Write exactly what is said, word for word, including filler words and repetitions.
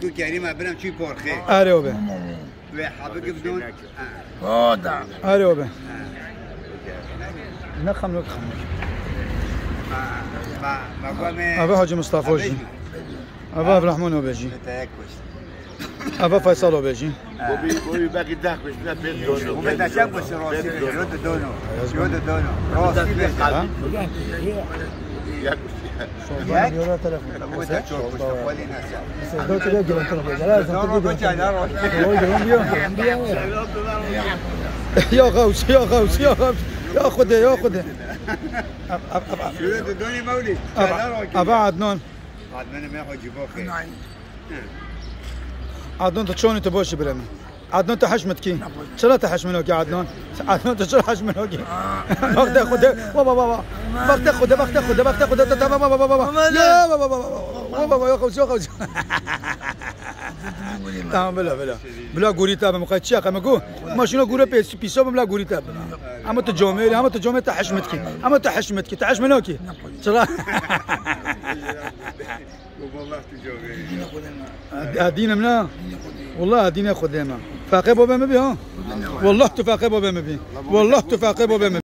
تكون كريمه برم شي بورخي اره وبه وحابك بدون هذا اره وبه نخم نخم ما ما قام ابا حاجی مصطفی وجی ابا عبد الرحمن وبيجي تاكوش ابا فيصل وبيجي بوبي بوبي باقي تاكوش لا بين دونو وبدنا شابوس راسي يود دونو يود دونو راسي بقى ياكوش يلا تلفون وده تشوف ولي ناس دو تبي جلن تلفون لازم يا غوث يا غوث يا غوث يا خده يا خده شو دوني مولد ابا عدنان عدنان ما ياخذ جبوخي عدنان تشوني تبوش برمي عدنان تحشمت كي شلا تحشمنوك يا عدنان عدنان تشلا حشمنوك وقت خده بابا بابا وقت خده وقت خده وقت خده بابا بابا بابا يا بابا بابا بابا يا خوش يا خوش تمام بلا بلا بلا غوريتا بمقايت شيخ اما جو ماشينو غورا بيس بيسو بلا غوريتا اما تجومي اما تجومي تحشمت كي اما تحشمت كي تحشمنوك شلا والله تجومي هدينا منا والله هدينا خدامه فاقبوا بما بي ها والله تفاقبوا بما بي والله تفاقبوا بما